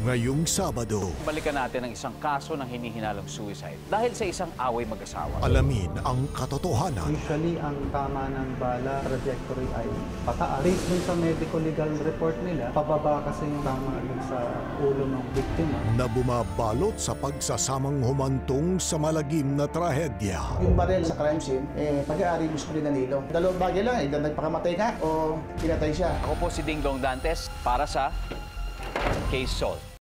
Ngayong Sabado, Balikan natin ang isang kaso ng hinihinalang suicide dahil sa isang away mag-asawa. alamin ang katotohanan. Usually, ang tama ng bala trajectory ay pataas. Based dun sa medical legal report nila, pababa kasi yung tama dun sa ulo ng biktima. Na bumabalot sa pagsasamang humantong sa malagim na trahedya. Yung baril sa crime scene, pag-aari mismo ni Danilo. Dalawang bagay lang, either nagpakamatay ka o pinatay siya. Ako po si Ding Dong Dantes para sa Case Solved.